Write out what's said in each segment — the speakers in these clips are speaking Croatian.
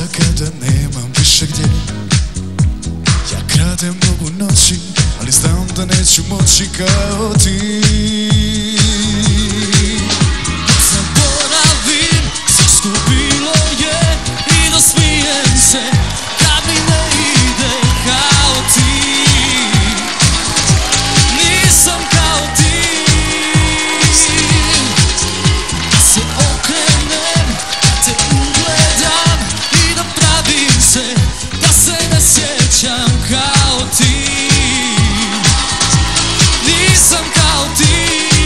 kada nemam više gdje. Ja kradem mnogo noći, ali znam da neću moći kao ti. Zaboravim sve što bilo je i da smijem se kad mi ne ide kao ti. Nisam kao ti. Da se okrenem, da te ugledam i da pravim se da se ne sjećam kao ti. Nisam kao ti.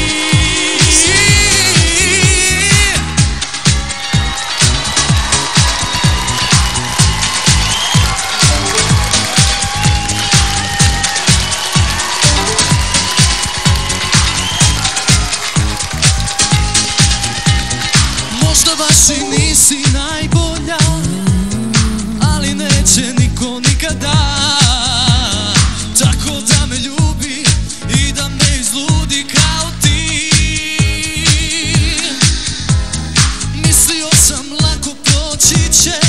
Možda baš i nisi najbolja, ali neće niko nikada tako da me ljubi i da me izludi kao ti. Mislio sam lako proći će,